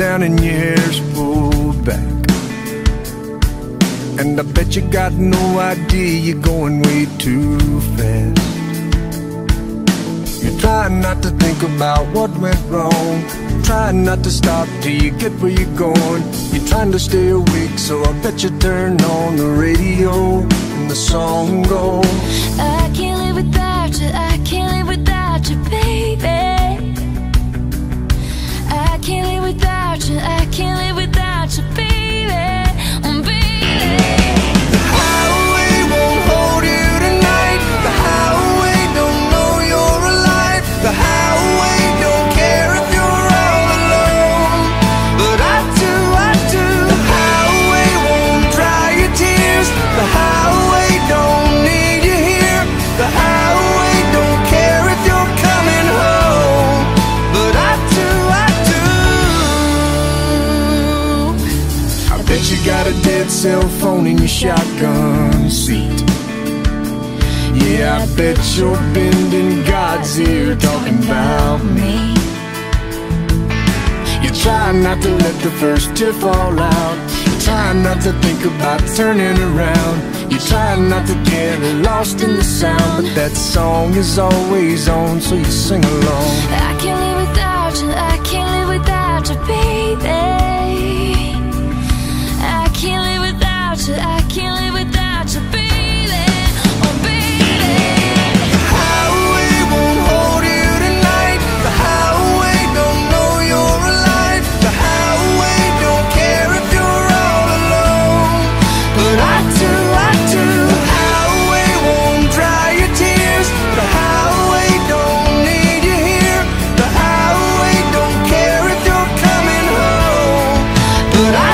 down and your hair's pulled back. And I bet you got no idea you're going way too fast. You're trying not to think about what went wrong, trying not to stop till you get where you're going. You're trying to stay awake, so I bet you turn on the radio and the song goes, I can't live without you, I can't live without you, baby. I can't live without you, I can't live without you, baby. the highway won't hold you tonight. The highway don't know you're alive. The highway don't care if you're all alone, but I do, I do. The highway won't dry your tears. The highway don't need you here. The highway don't care if you're coming home, but I do, I do. I bet you got a dead cell phone in your shotgun seat. Yeah, I bet you're bending God's ear talking about me. You're trying not to let the first tear fall out. You're trying not to think about turning around. You're trying not to get lost in the sound, but that song is always on, so you sing along. I can't live without you, I can't live without you, baby. I can't live without you, I can't live without you, baby. Oh, baby. The highway won't hold you tonight. The highway don't know you're alive. The highway don't care if you're all alone, but I do, I do. The highway won't dry your tears. The highway don't need you here. The highway don't care if you're coming home, but I